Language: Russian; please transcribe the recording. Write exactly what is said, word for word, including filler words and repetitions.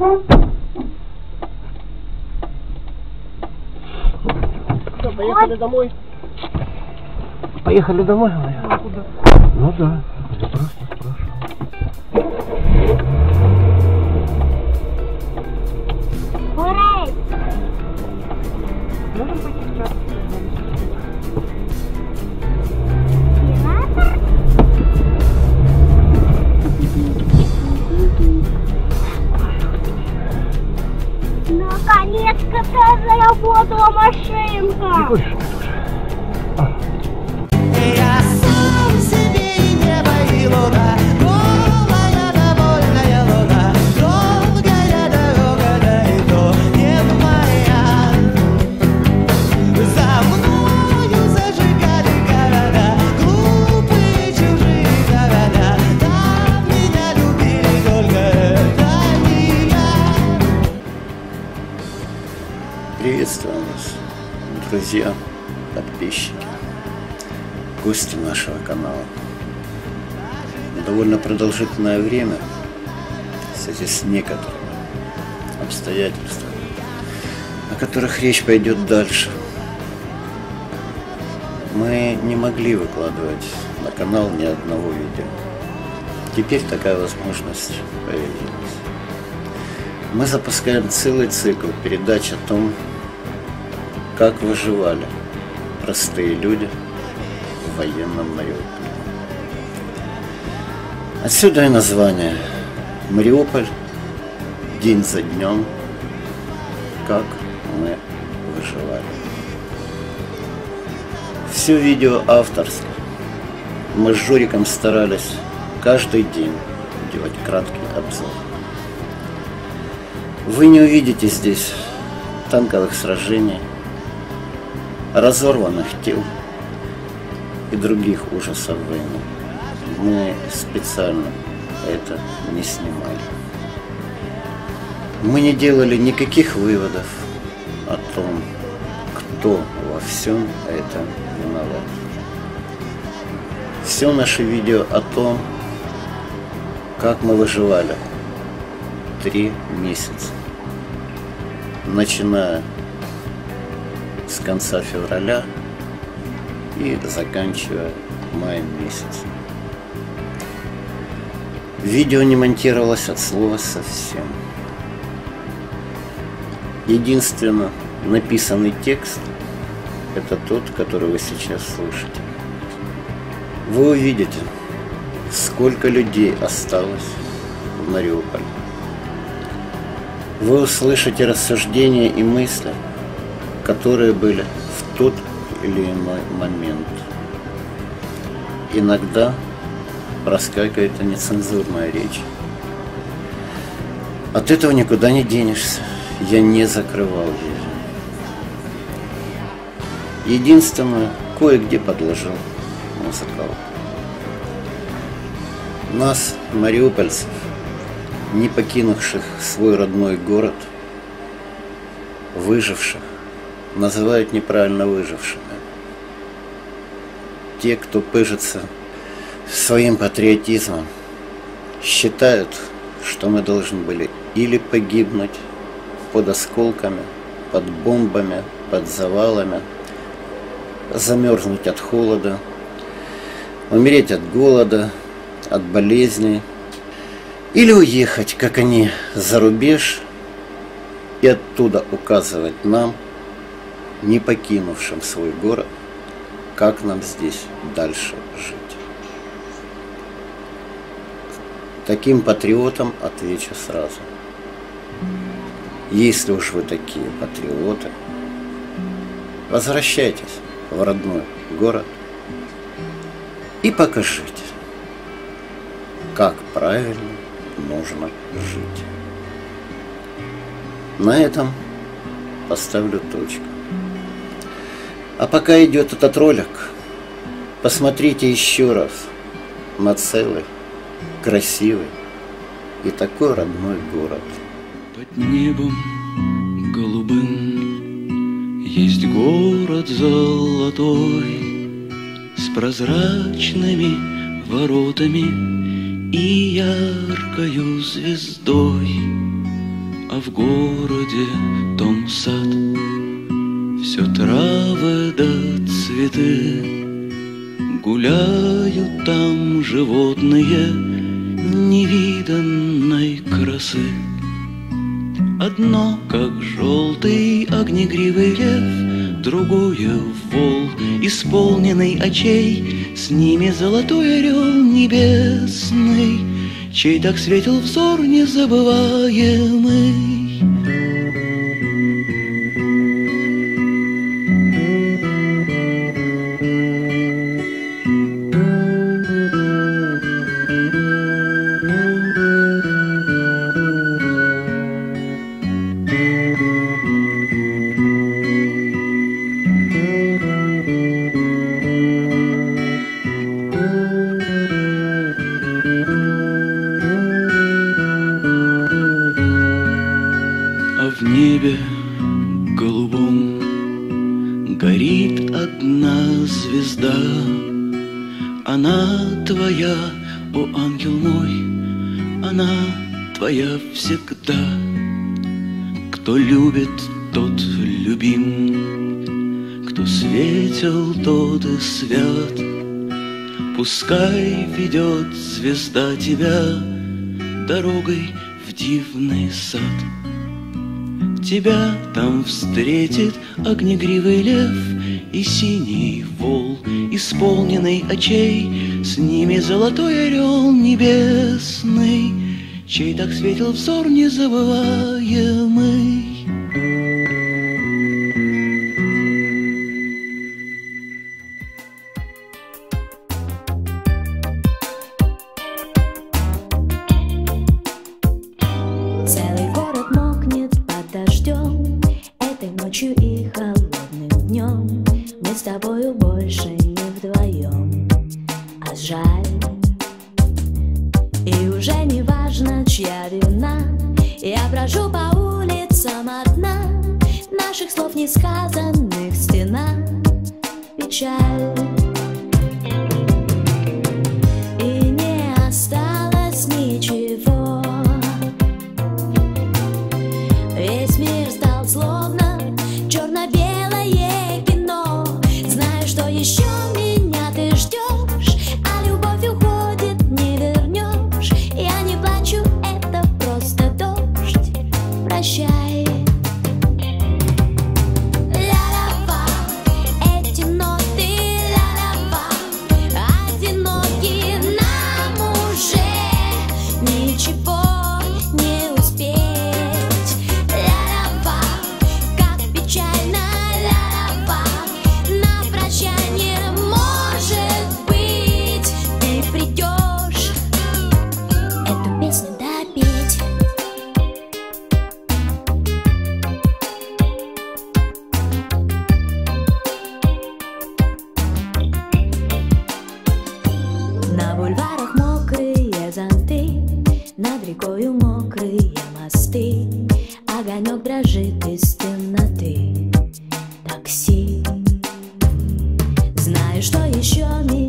Что, поехали домой? Поехали домой, наверное? Ну, куда? Ну да, я просто спрашиваю. Урей! Можем пойти в чат? Наконец-то заработала машинка! Не хочешь? Я сам себе и небо, и луна, голая, довольная луна, долгая дорога, да и то не моя. За мною зажигали города, глупые чужие города, там меня любили только это не я. Приветствую вас, друзья, подписчики, гости нашего канала. Довольно продолжительное время в связи с некоторыми обстоятельствами, о которых речь пойдет дальше, мы не могли выкладывать на канал ни одного видео. Теперь такая возможность появилась. Мы запускаем целый цикл передач о том, как выживали простые люди в военном Мариуполе. Отсюда и название «Мариуполь. День за днем. Как мы выживали». Все видео авторское. Мы с Жориком старались каждый день делать краткий обзор. Вы не увидите здесь танковых сражений, разорванных тел и других ужасов войны. Мы специально это не снимали. Мы не делали никаких выводов о том, кто во всем этом виноват. Все наши видео о том, как мы выживали три месяца, начиная с конца февраля и заканчивая маем месяцем. Видео не монтировалось от слова совсем. Единственно написанный текст — это тот, который вы сейчас слышите. Вы увидите, сколько людей осталось в Мариуполе. Вы услышите рассуждения и мысли, которые были в тот или иной момент. Иногда проскакивает нецензурная речь. От этого никуда не денешься. Я не закрывал ее. Единственное, кое-где подложил музыкалку. Нас, мариупольцев, не покинувших свой родной город, выживших, называют неправильно выжившими. Те, кто пыжится своим патриотизмом, считают, что мы должны были или погибнуть под осколками, под бомбами, под завалами, замерзнуть от холода, умереть от голода, от болезней, или уехать, как они, за рубеж и оттуда указывать нам, не покинувшим свой город, как нам здесь дальше жить. Таким патриотам отвечу сразу. Если уж вы такие патриоты, возвращайтесь в родной город и покажите, как правильно нужно жить. На этом поставлю точку. А пока идет этот ролик, посмотрите еще раз на целый, красивый и такой родной город. Под небом голубым есть город золотой с прозрачными воротами и яркою звездой. а в городе том сад. Все травы да цветы, гуляют там животные невиданной красы. Одно, как желтый огнегривый лев, другое вол, исполненный очей, с ними золотой орел небесный, чей так светил взор незабываемый. В небе голубом горит одна звезда. Она твоя, о ангел мой, она твоя всегда. Кто любит, тот любим, кто светел, тот и свят. Пускай ведет звезда тебя дорогой в дивный сад. Тебя там встретит огнегривый лев и синий вол, исполненный очей, с ними золотой орел небесный, чей так светил взор незабываемый. Целый город мокнет под дождем, этой ночью и холодным днем. Мы с тобою больше не вдвоем, а жаль. И уже не важно, чья вина, я брожу по улицам одна, наших слов несказанных стена, печаль. И не осталось ничего, весь мир стал словно черно-белое кино. Знаю, что еще меня ты ждешь, а любовь уходит, не вернешь. Я не плачу, это просто дождь. Прощай. Ля-ля-ла, эти ноты, ля-ля-ла, одинокие нам уже ничего не успеть. Ля-ля-ла, как печально, ля-ля-ла, на прощание, может быть, ты придешь эту песню допеть. На бульварах мокрые зонты, над рекою мокрые мосты, огонек дрожит из темноты. Такси. Знаю, что еще меня